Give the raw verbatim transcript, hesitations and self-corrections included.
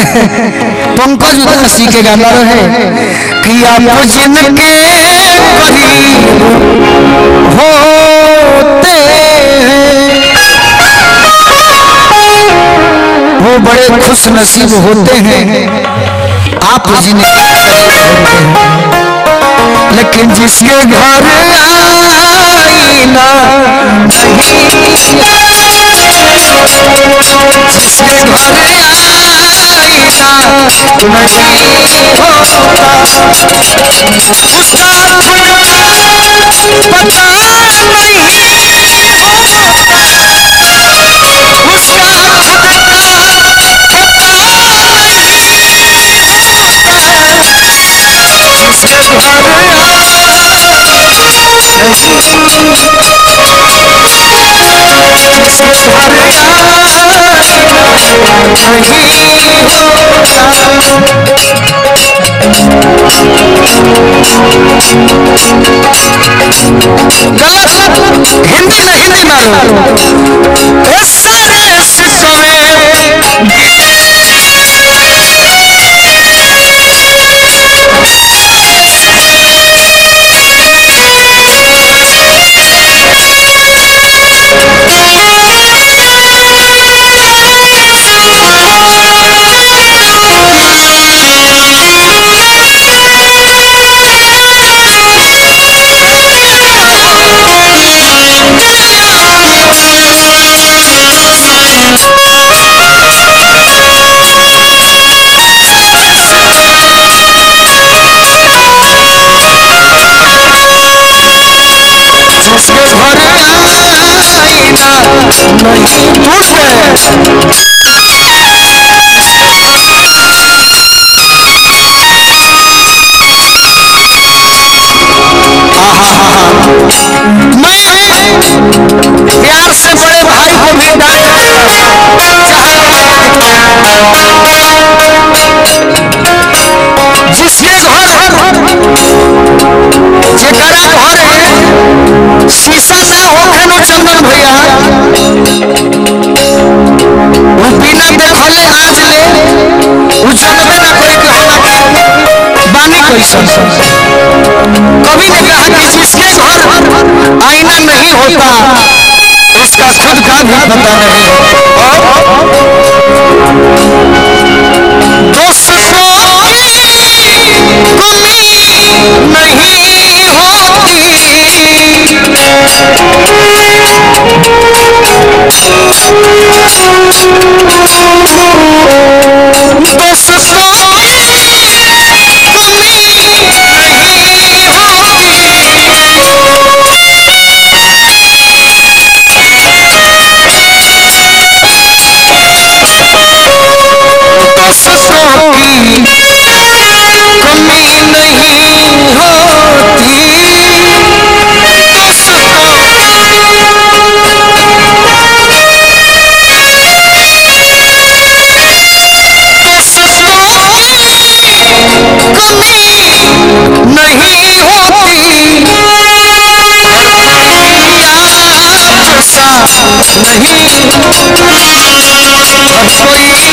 पंकज उदासी के गाना रहे कि आप जिनके करीब होते वो बड़े खुश नसीब होते हैं, आप जिनके करीब होते हैं। लेकिन जिसके घर आईना नहीं, जिसके घर आईना नहीं होता उसका पता नहीं होता, उसका हिंदी में हिंदी मारो सारे शिशों में प्यार से बड़े भाई को भी जिसके घर जरा घर शीशा ना होखे नो चंदन भैया वो बिना देखले आज ले वो जानबे ना करे कि होला बानी कैसन। कवि ने कहा कि जिसके घर आईना नहीं होता उसका खुद का भी पता नहीं। दोस्तों की कमी नहीं होती, नहीं कोई